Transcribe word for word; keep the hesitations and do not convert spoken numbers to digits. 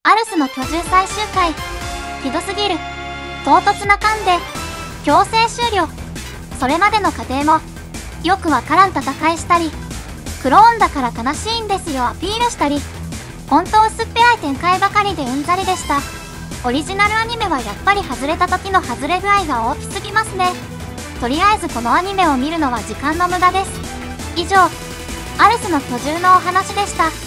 アルスの居住最終回。ひどすぎる。唐突な勘で、強制終了。それまでの過程も、よくわからん戦いしたり、クローンだから悲しいんですよアピールしたり、本当薄っぺらい展開ばかりでうんざりでした。オリジナルアニメはやっぱり外れた時の外れ具合が大きすぎますね。とりあえずこのアニメを見るのは時間の無駄です。以上、アルスの居住のお話でした。